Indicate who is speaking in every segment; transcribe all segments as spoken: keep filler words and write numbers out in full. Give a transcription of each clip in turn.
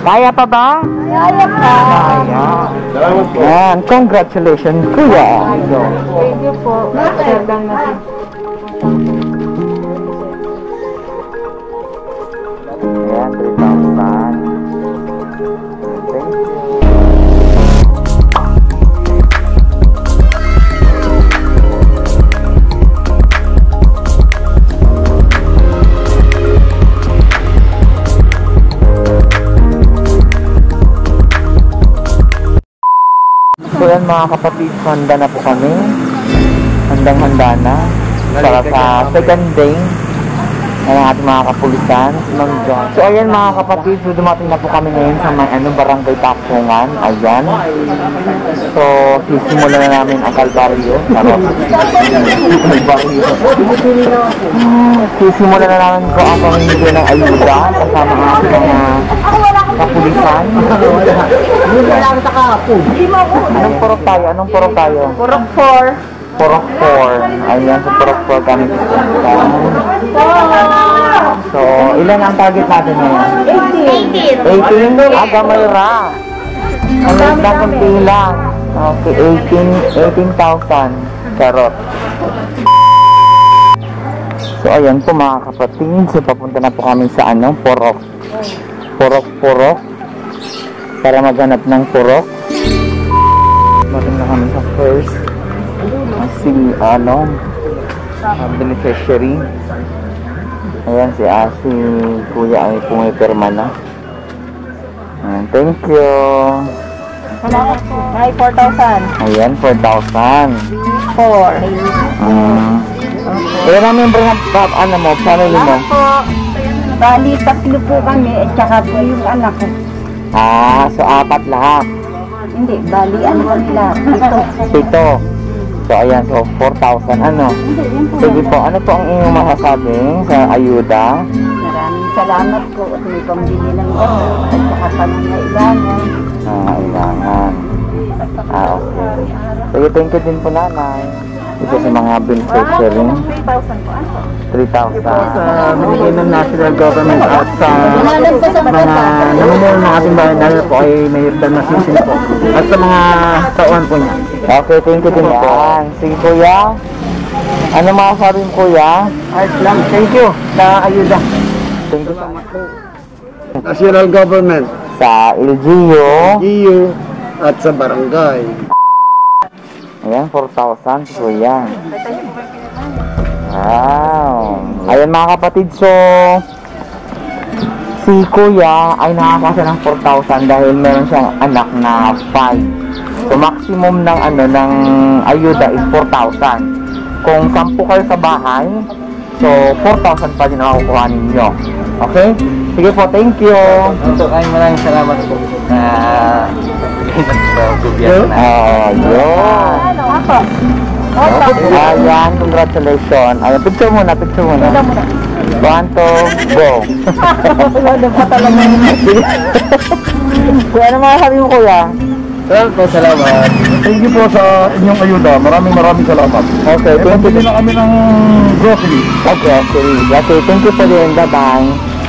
Speaker 1: Kaya pa ba?
Speaker 2: Kaya pa.
Speaker 1: Kaya. Yan, congratulations, kuya.
Speaker 2: Thank you po. Share lang natin.
Speaker 1: Ayan, three thousand. Thank you. So yan mga kapatid, handa na po kami. Handang-handa na para sa second day ng ating mga kapulisan, si Ma'am John. So ayan mga kapatid, so dumating na po kami ngayon sa may ano, barangay Tapungan. Ayan. So sisimulan na namin ang kalbaryo. Kalbaryo. Sisimulan na namin po ang pamimigay ng ayuda kasama ang ating mga kapulisan. Anong purok tayo? Anong purok tayo?
Speaker 2: Purok four.
Speaker 1: Purok four. Ayan, sa Purok four kami. So, ilan ang target natin ngayon?
Speaker 2: eighteen.
Speaker 1: eighteen? Ah, gamay ra. Ang liit na kunti lang. Okay, eighteen, eighteen thousand. Charot. So, ayan po mga kapatid. So, papunta na po kami sa ano, Purok. Purok-purok. Para maghanap ng purok. Mating na kami sa first. Si ano, uh, beneficiary. Ayan si Asi, kuya ay pumipirma na. Ayan, thank you.
Speaker 2: Salamat po. Ay, four thousand.
Speaker 1: Ayan, four thousand.
Speaker 2: four.
Speaker 1: Um, Ayan ang member ng ano mo, family mo.
Speaker 2: Salamat po. Bali, tatlo po kami at saka po yung anak ko.
Speaker 1: Ah, so apat lahat.
Speaker 2: Hindi, bali ano nila. Ito.
Speaker 1: Pito. So ayan, so four thousand ano.
Speaker 2: Hindi, yun po.
Speaker 1: Sige po, ano po ang inyong masasabi sa ayuda?
Speaker 2: Maraming salamat po at may pambili ng ito at saka pangangailangan.
Speaker 1: Ah, kailangan. Ah, okay. Sige, thank you din po nanay. Ito sa mga beneficiary.
Speaker 2: three thousand po. Ano?
Speaker 1: three thousand.
Speaker 3: Sa binigay ng national government at sa mga namunuan ng ating bayan dahil po ay may dalmasisin po at sa mga tauhan po niya.
Speaker 1: Okay, thank you din po. Sige kuya. Ano masasabi mo kuya?
Speaker 3: Art lang, thank you sa ayuda.
Speaker 1: Thank you so much.
Speaker 3: National government,
Speaker 1: Sa L G U.
Speaker 3: G U at sa barangay.
Speaker 1: Ayan, four thousand kuya. Wow. Ayan mga kapatid, so si kuya ay nakakasa ng four thousand dahil meron siyang anak na five. So maximum ng ano ng ayuda is four thousand. Kung sampu kayo sa bahay, so four thousand pa din ang makukuha ninyo. Okay? Sige po, thank you.
Speaker 3: Ito ay maraming salamat po na sa gobyerno.
Speaker 1: Oh, yun.
Speaker 2: Ano ako?
Speaker 1: Ayan, congratulations. Ayan, picture muna, picture muna. One, two, go.
Speaker 2: Wala pa talaga.
Speaker 1: Kuya, ano mga sabi mo kuya?
Speaker 3: Salamat po, salamat.
Speaker 4: Thank you po sa inyong ayuda. Maraming maraming salamat.
Speaker 1: Okay,
Speaker 4: Eh,
Speaker 1: thank you.
Speaker 4: pabili na kami ng grocery.
Speaker 1: Okay, okay. Okay, thank you po din. Bye-bye.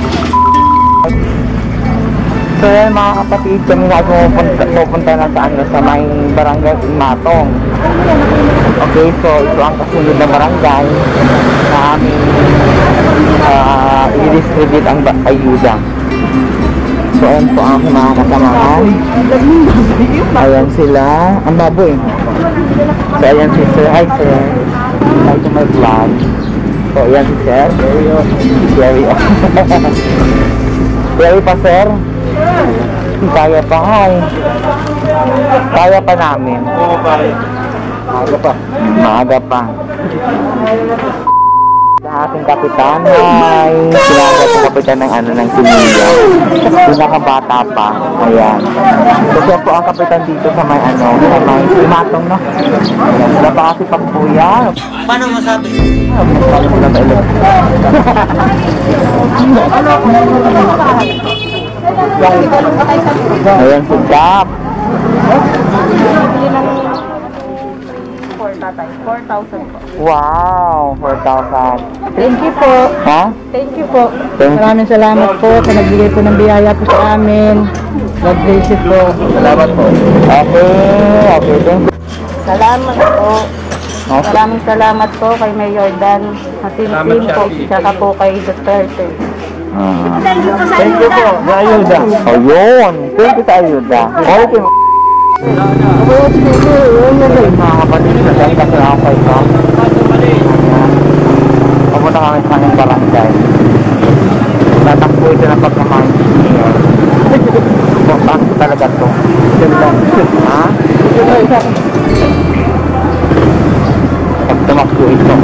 Speaker 1: So yan mga kapatid, kami na pupunta, pupunta na sa ano, sa may barangay Matong. Okay, so ito ang kasunod na barangay na aming uh, i-distribute ang ba- ayuda. So ayan po ang mga kasamahan. Ayan sila, ang baboy. So ayan si Sir, hi Sir. Hi to my vlog. So ayan si Sir. Jerry. Jerry pa Sir. Kaya pa nga eh. Kaya pa namin.
Speaker 3: Maaga pa.
Speaker 1: Maaga pa. Sa ating kapitan, ay sinagat ng kapitan ng ano ng Sinilla. Pinakabata pa. Ayan. So siya po ang kapitan dito sa may ano, sa may Imatong, no? Ayan. Sila pa kasi pagpuya.
Speaker 3: Paano masabi?
Speaker 1: Ah, masabi ko lang na ilan. Ayan si Cap.
Speaker 2: tatay. four thousand po.
Speaker 1: Wow, four thousand.
Speaker 2: Thank you po.
Speaker 1: Ha?
Speaker 2: Thank you po.
Speaker 1: Thank you.
Speaker 2: Maraming salamat po sa nagbigay po ng biyaya po sa amin. God bless you po.
Speaker 1: Salamat po. Okay, okay, thank you.
Speaker 2: Salamat po.
Speaker 1: Okay.
Speaker 2: Maraming salamat po kay Mayor Dan Masinsin po, tsaka po kay Duterte.
Speaker 1: Ah.
Speaker 2: Thank you po sa
Speaker 1: Thank you po, sa ayuda. Oh, yun. Thank you sa ayuda. Okay. Mga kapatid, naganda sila ako kay Tom. Papunta kami sa kanyang barangay. Tatakbo ito ng pagkamahin niya. Importante talaga ito. Ha? Pag tumakbo ito.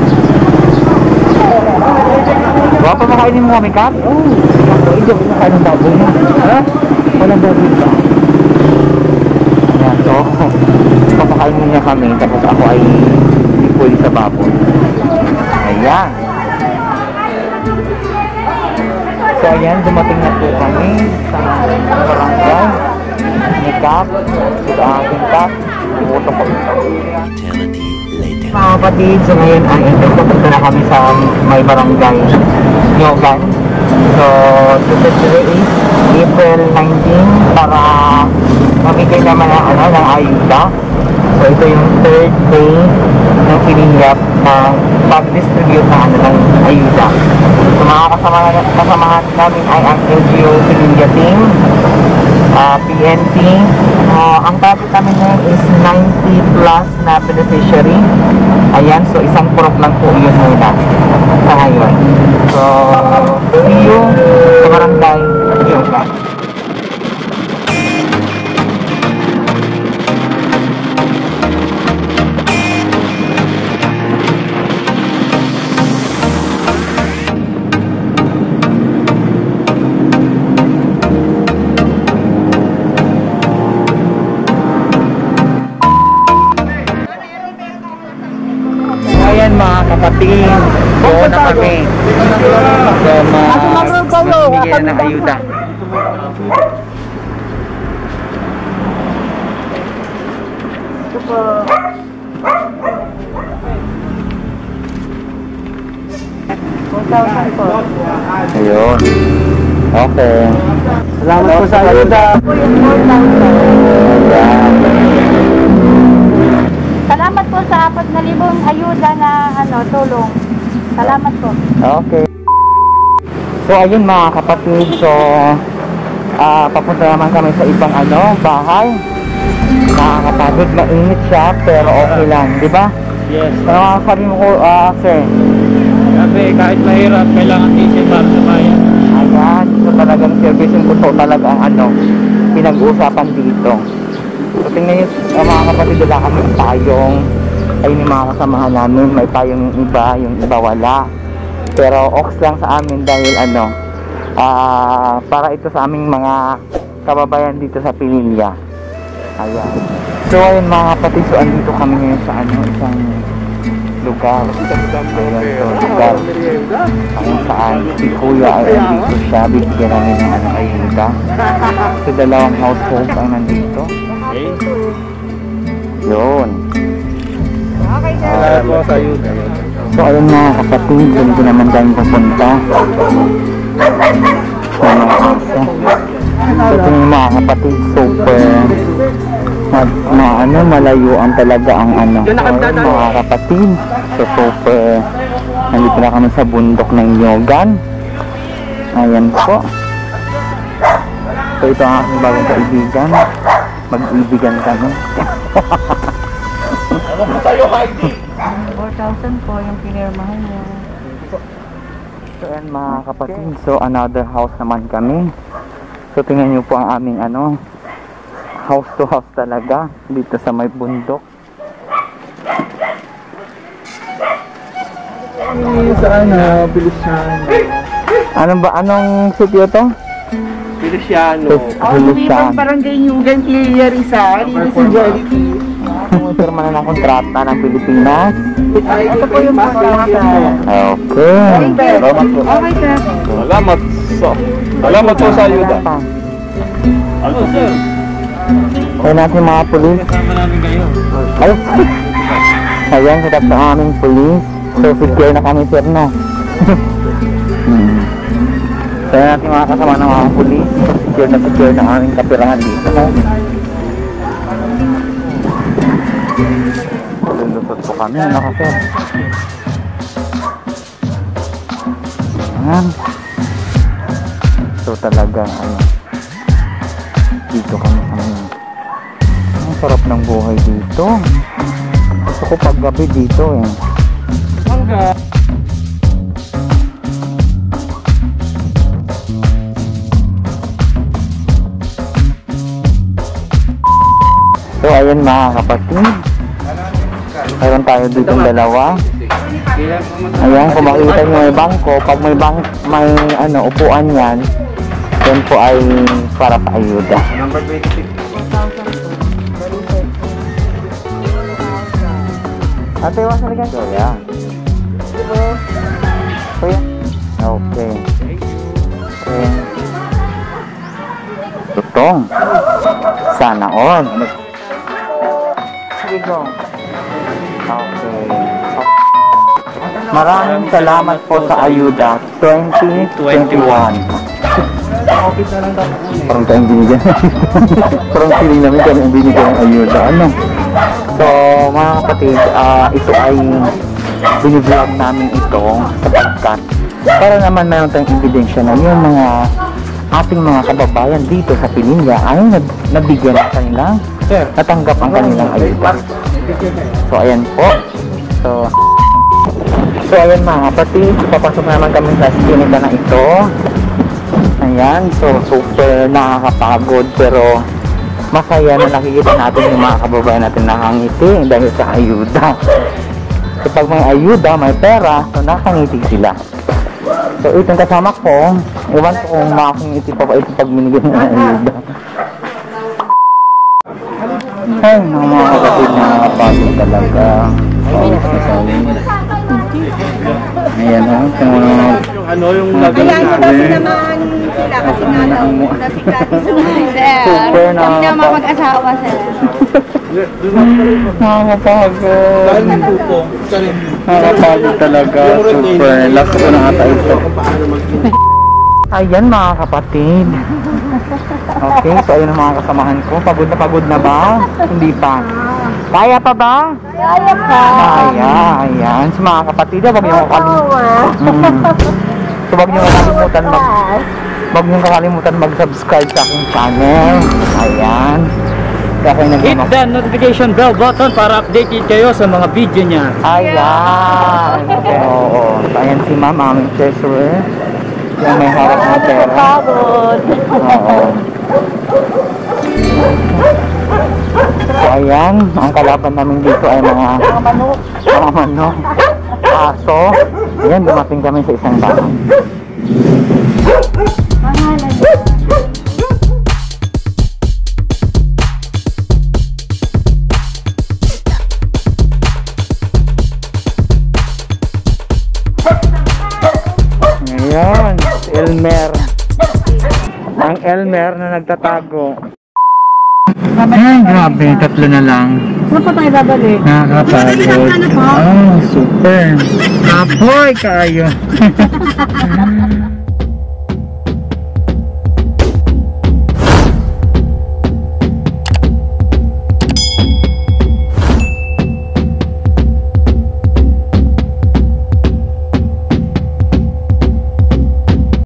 Speaker 1: Baka pa makainin mo kami, Kat? Oo. Ito, kumakain ng baboy na. Ha? Walang baboy ba? Ayan, so, papakainin niya kami, tapos ako ay ipuli sa baboy. Ayan. So, ayan, dumating na po kami sa barangay ni Kat, sa aking Kat. Ibuto ko ito. Mga kapatid, so ngayon ay ito, pupunta na kami sa may barangay Nyogan. So, today is April nineteenth para mamigay naman ang ano, ng ayuda. So, ito yung third day ng pinihiyap na pag-distribute ng ano, ng ayuda. So, mga kasama, kasamahan namin ay ang L G U Pinilya Team, uh, P N P. Uh, ang target namin ngayon is ninety plus na beneficiary. Ayan, so isang proof lang po yun muna sa ngayon. So, see you sa barangay Yoga. Ayan mga kapatid, doon na kami. So, mamimigay na ng ayuda.
Speaker 2: Ito po. four thousand po.
Speaker 1: Ayun. Okay.
Speaker 3: Salamat po sa ayuda.
Speaker 2: Po yung four thousand.
Speaker 1: Ayan.
Speaker 2: Salamat po sa apat na libong ayuda na ano, tulong. Salamat po.
Speaker 1: Okay. So, ayun mga kapatid. So, ah papunta naman kami sa ibang ano, bahay. Nakakapagod, mainit siya, pero okay lang, di ba?
Speaker 3: Yes.
Speaker 1: Ano sabi mo ko, ah, sir?
Speaker 3: Sabi, kahit mahirap, kailangan isip para sa bayan.
Speaker 1: Ayan, so talagang servicing ko to talaga ang ano, pinag-uusapan dito. So tingnan nyo, uh, mga kapatid, wala kami payong. Ayun yung mga kasamahan namin, may payong yung iba, yung iba wala. Pero ox lang sa amin dahil ano, ah para ito sa aming mga kababayan dito sa Pinilya. Ayan. So ayun mga kapatid, so andito kami ngayon sa ano, isang lugar. Ayan, so lugar. Kung saan si Kuya ay andito siya, bibigyan namin ng ano, ayuda. So dalawang household ang nandito. Yun.
Speaker 3: Salamat po sa ayuda.
Speaker 1: So ayun mga kapatid, dito naman tayong pupunta. So mga asa. So ito yung mga kapatid, super ma, ma, ano, malayuan talaga ang ano, mga kapatid. So super, nandito na kami sa bundok ng Nyogan. Ayan po. So ito ang aking bagong kaibigan. Mag-ibigan kami.
Speaker 2: four thousand po yung pinirmahan niya.
Speaker 1: So yan mga kapatid, so another house naman kami. So tingnan nyo po ang aming ano, house to house talaga dito sa may bundok.
Speaker 3: Sana, Feliciano.
Speaker 1: Ano ba, anong sitio to?
Speaker 3: Feliciano.
Speaker 1: Feliciano.
Speaker 2: Barangay Nyogan, Clear Rizal, ini si Jolly.
Speaker 1: Pumirma na ng kontrata ng Pilipinas.
Speaker 2: Ito po yung kontrata.
Speaker 1: Okay.
Speaker 3: Salamat po.
Speaker 2: Okay, sir.
Speaker 3: Salamat so. Salamat po sa ayuda. Ano, sir?
Speaker 1: Kaya natin mga pulis.
Speaker 3: Kasama namin kayo.
Speaker 1: Ay, Ayan, hirap sa aming police. So, secure na kami, sir, no? hmm. Kaya natin mga kasama ng mga police. Secure na secure na aming kapirahan dito, no? Lulusot po kami, naka, sir. Ayan. So, talagang, ano, dito kami sa mga. Ang sarap ng buhay dito. Gusto ko paggabi dito eh. Mangga. So ayun mga kapatid. Mayroon tayo dito dalawa. Ayan, kung makikita nyo may bangko, pag may bang may ano upuan yan, yan po ay para sa ayuda.
Speaker 3: Number twenty-six.
Speaker 1: Ate, iwas na rin. Kuya. Kuya. Okay. Okay. Tutong. Sana all. Sige go. Okay. Maraming salamat po sa ayuda twenty twenty-one. Parang tayong binigyan. Parang feeling namin kami ang binigyan ng ayuda. Ano? So, mga kapatid, uh, ito ay biniblog namin ito sapagkat para naman meron tayong ebidensya na yung mga ating mga kababayan dito sa Pilinga ay nab- nabigyan ng kanilang natanggap ang kanilang ayuda. So, ayan po. So, so ayan mga kapatid, papasok naman kami sa skinita na ito. Ayan, so super nakakapagod pero masaya na nakikita natin yung mga kababayan natin nakangiti dahil sa ayuda. So pag may ayuda, may pera, so nakangiti sila. So itong kasama ko, iwan ko kung makangiti pa ba ito pag binigyan ng ayuda. Ay, mga kapatid na nakakapagod talaga. Ayan o,
Speaker 3: Ano yung
Speaker 2: Kaya
Speaker 3: lagay
Speaker 2: hindi daw
Speaker 3: namin?
Speaker 2: sinamahan sila kasi nga daw nasigati sa mga
Speaker 1: super
Speaker 2: Kami daw
Speaker 1: nakakapagod.
Speaker 2: mag-asawa sir.
Speaker 1: Nakakapagod. Nakakapagod talaga. Super. Last ko na ata ito. Ayan mga kapatid. Okay, so ayun ang mga kasamahan ko. Pagod na pagod na ba? Hindi pa. Kaya pa ba?
Speaker 2: Kaya pa.
Speaker 1: Kaya, ayan. So mga kapatid, wag niyo kakalimutan. Mm. So wag niyo kakalimutan mag wag niyo kakalimutan mag-subscribe sa aking channel. Ayan. Kaya kayo
Speaker 3: Hit
Speaker 1: nagmamag-
Speaker 3: the notification bell button para updated kayo sa mga video niya.
Speaker 1: Ayan. Okay, oo. So, ayan si ma'am, aming treasurer. Yung may harap na pera.
Speaker 2: Pagod.
Speaker 1: Oo. So, ayan. Ang kalaban namin dito ay mga
Speaker 2: Mga manok.
Speaker 1: mga manok. Aso. Ayan, dumating kami sa isang bahay.
Speaker 2: Pangalan niya.
Speaker 1: Ayan, si Elmer. Ang Elmer na nagtatago. Ay, grabe. Tatlo na lang.
Speaker 2: Saan pa tayo babalik?
Speaker 1: Nakakapagod. Oh, super. Apoy kayo.